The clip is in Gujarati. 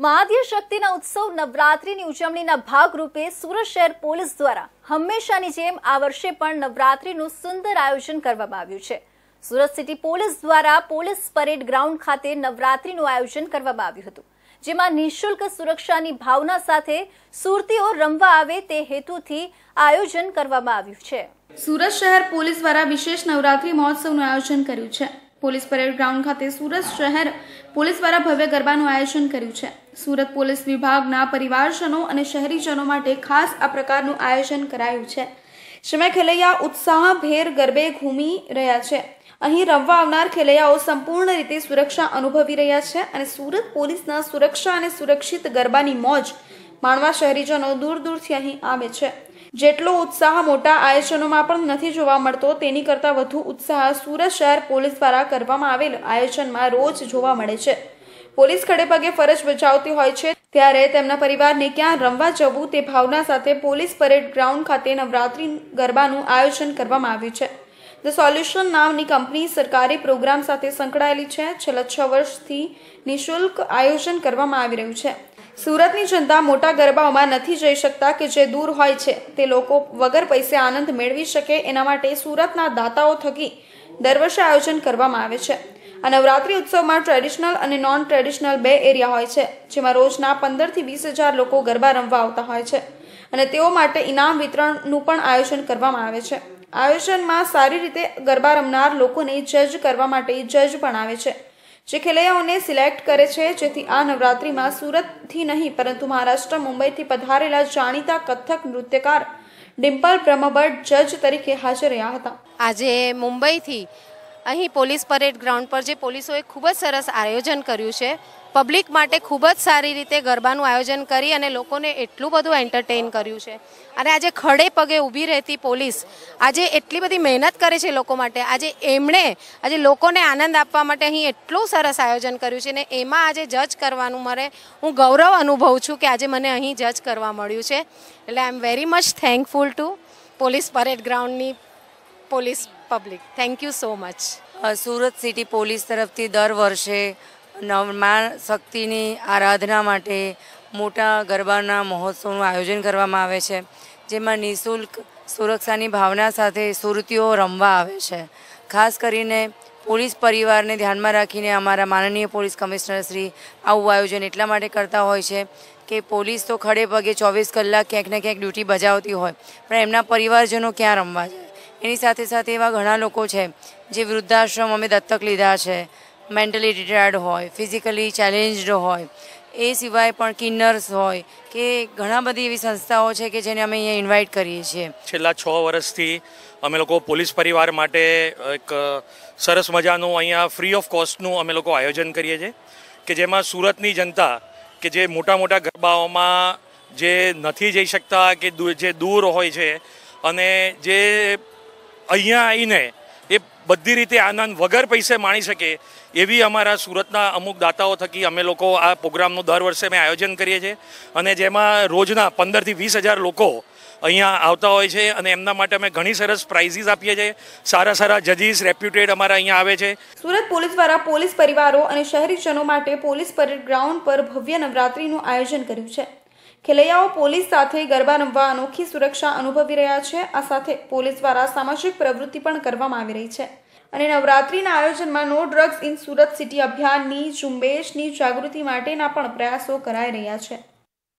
મહાઆદ્યશક્તિના ઉત્સવ નવરાત્રિની ઉજવણીના ભાગરૂપે સુરત શહેર પોલીસ દ્વારા હંમેશાની જેમ આ વર્ષે પણ નવરાત્રિનું સુંદર આયોજન કરવામાં આવ્યું છે। સુરત સિટી પોલીસ દ્વારા પોલીસ પરેડ ગ્રાઉન્ડ ખાતે નવરાત્રિનું આયોજન કરવામાં આવ્યું હતું, જેમાં નિઃશુલ્ક સુરક્ષાની ભાવના સાથે સુરતીઓ રમવા આવે તે હેતુથી આયોજન કરવામાં આવ્યું છે। સુરત શહેર પોલીસ દ્વારા વિશેષ નવરાત્રિ મહોત્સવનું આયોજન કર્યું છે। પોલીસ પરેડ ગ્રાઉન્ડ ખાતે સુરત શહેર પોલીસ દ્વારા ભવ્ય ગરબાનું આયોજન કર્યું છે। સુરત પોલીસ વિભાગના પરિવારજનો અને શહેરીજનો માટે ખાસ આ પ્રકારનું આયોજન કરાયું છે, જેમાં ખેલૈયા ઉત્સાહભેર ગરબે ઘૂમી રહ્યા છે। અહીં રમવા આવનાર ખેલૈયાઓ સંપૂર્ણ રીતે સુરક્ષા અનુભવી રહ્યા છે અને સુરત પોલીસના સુરક્ષા અને સુરક્ષિત ગરબાની મોજ માણવા શહેરીજનો દૂર દૂરથી અહીં આવે છે। જેટલો ઉત્સાહ મોટા આયોજનોમાં પણ નથી જોવા મળતો, તેની કરતાં વધુ ઉત્સાહ સુરત શહેર પોલીસ દ્વારા કરવામાં આવેલ આયોજનમાં રોજ જોવા મળે છે। પોલીસ ખડે પગે ફરજ બજાવતી હોય છે, ત્યારે તેમના પરિવારને ક્યાં રમવા જવું તે ભાવના સાથે પોલીસ પરેડ ગ્રાઉન્ડ ખાતે નવરાત્રિ ગરબાનું આયોજન કરવામાં આવ્યું છે। ધ સોલ્યુશન નામની કંપની સરકારી પ્રોગ્રામ સાથે સંકળાયેલી છે। છેલ્લા 6 વર્ષથી નિઃશુલ્ક આયોજન કરવામાં આવી રહ્યું છે। સુરતની જનતા મોટા ગરબાઓમાં નથી જઈ શકતા કે જે દૂર હોય છે, તે લોકો વગર પૈસે આનંદ મેળવી શકે, એના માટે સુરતના દાતાઓ થકી દર વર્ષે આયોજન કરવામાં આવે છે। આ નવરાત્રિ ઉત્સવમાં ટ્રેડિશનલ અને નોન ટ્રેડિશનલ 2 એરિયા હોય છે, જેમાં રોજના 15 થી 20 હજાર લોકો ગરબા રમવા આવતા હોય છે અને તેઓ માટે ઇનામ વિતરણનું પણ આયોજન કરવામાં આવે છે। આયોજનમાં સારી રીતે ગરબા રમનાર લોકોને જજ કરવા માટે જજ પણ આવે છે, જે ખેલૈયાઓને સિલેક્ટ કરે છે, જેથી આ નવરાત્રિમાં સુરતથી નહીં પરંતુ મહારાષ્ટ્ર, મુંબઈથી પધારેલા જાણીતા કથક નૃત્યકાર ડિમ્પલ બ્રહ્મભટ્ટ જજ તરીકે હાજર રહ્યા હતા। આજે મુંબઈથી અહીં પોલીસ પરેડ ગ્રાઉન્ડ પર જે પોલીસોએ ખૂબ જ સરસ આયોજન કર્યું છે, પબ્લિક માટે ખૂબ જ સારી રીતે ગરબાનું આયોજન કરી અને લોકોને એટલું બધું એન્ટરટેઇન કર્યું છે। અને આજે ખડે પગે ઊભી રહેતી પોલીસ આજે એટલી બધી મહેનત કરે છે લોકો માટે, આજે લોકોને આનંદ આપવા માટે અહીં એટલું સરસ આયોજન કર્યું છે ને એમાં આજે જજ કરવાનું હું ગૌરવ અનુભવું છું કે આજે મને અહીં જજ કરવા મળ્યું છે। એટલે I am very much thankful to police parade ગ્રાઉન્ડની police public. Thank you so much. Surat city police તરફથી દર વર્ષે મા શક્તિની આરાધના માટે મોટા ગરબાના મહોત્સવનું આયોજન કરવામાં આવે છે, જેમાં નિઃશુલ્ક સુરક્ષાની ભાવના સાથે સુરતીઓ રમવા આવે છે। ખાસ કરીને પોલીસ પરિવારને ધ્યાનમાં રાખીને અમારા માનનીય પોલીસ કમિશનર શ્રી આવું આયોજન એટલા માટે કરતા હોય છે કે પોલીસ તો ખડે પગે 24 કલાક ક્યાંક ને ક્યાંક ડ્યુટી બજાવતી હોય, પણ એમના પરિવારજનો ક્યાં રમવા જાય। એની સાથે સાથે એવા ઘણા લોકો છે જે વૃદ્ધાશ્રમ અમે દત્તક લીધા છે, મેન્ટલી રિટાયર્ડ હોય, ફિઝિકલી ચેલેન્જડ હોય, એ સિવાય પણ કિન્નર્સ હોય કે ઘણા બધી એવી સંસ્થાઓ છે કે જેને અમે અહીંયા ઇન્વાઇટ કરીએ છીએ। છેલ્લા 6 વર્ષથી અમે લોકો પોલીસ પરિવાર માટે એક સરસ મજાનું અહીંયા ફ્રી ઓફ કોસ્ટનું અમે લોકો આયોજન કરીએ છીએ, કે જેમાં સુરતની જનતા કે જે મોટા મોટા ગરબાઓમાં જે નથી જઈ શકતા કે જે દૂર હોય છે અને જે અહીંયા આવીને એ બધી રીતે આનંદ વગર પૈસે માણી શકે, એવી અમારા સુરતના અમુક દાતાઓ થકી અમે લોકો આ પ્રોગ્રામનું દર વર્ષે અમે આયોજન કરીએ છીએ અને જેમાં રોજના 15 થી 20 હજાર લોકો અહીંયા આવતા હોય છે અને એમના માટે અમે ઘણી સરસ પ્રાઇઝીસ આપીએ છીએ। સારા જજીસ રેપ્યુટેડ અમારા અહીંયા આવે છે। સુરત પોલીસ દ્વારા પોલીસ પરિવારો અને શહેરીજનો માટે પોલીસ પરેડ ગ્રાઉન્ડ પર ભવ્ય નવરાત્રિનું આયોજન કર્યું છે। ખેલૈયાઓ પોલીસ સાથે ગરબા રમવા અનોખી સુરક્ષા અનુભવી રહ્યા છે। આ સાથે પોલીસ દ્વારા સામાજિક પ્રવૃત્તિ પણ કરવામાં આવી રહી છે અને નવરાત્રિના આયોજનમાં no drugs in Surat city અભિયાનની ઝુંબેશની જાગૃતિ માટેના પણ પ્રયાસો કરાઈ રહ્યા છે।